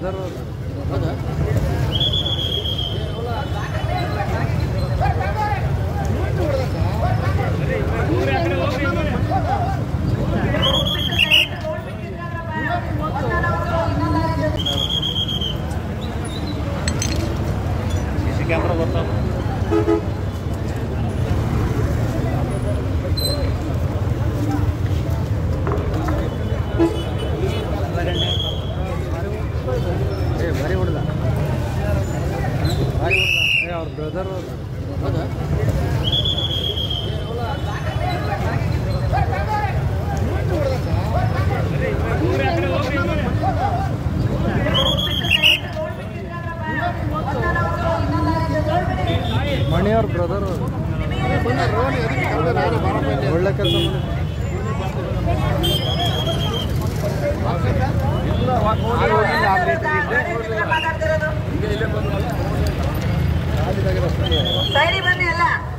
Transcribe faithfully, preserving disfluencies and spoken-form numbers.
CC camera ಬರ್ತಾವ ಭಾರಿ ಹೊಡೆದ ಭಾರಿ ಹೊಡೆದ ಅವ್ರ ಬ್ರದರ್ ಹೌದಾ ಮಣಿ ಅವ್ರ ಬ್ರದರ್ ಒಳ್ಳೆ ಕೆಲಸ ಸೈಡಿ ಬನ್ನಿ ಅಲ್ಲ